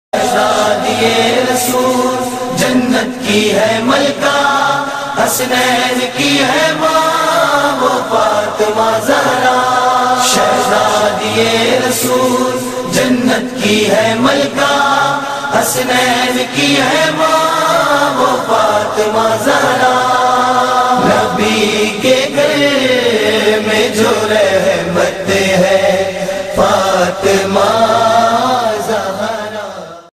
शहज़ादिए रसूल जन्नत की है मलका, हसनैन की है माँ वो फातिमा ज़हरा। शहज़ादिए रसूल जन्नत की है मलका, हसनैन की है माँ वो फातिमा ज़हरा। नबी के घर में जो रहमत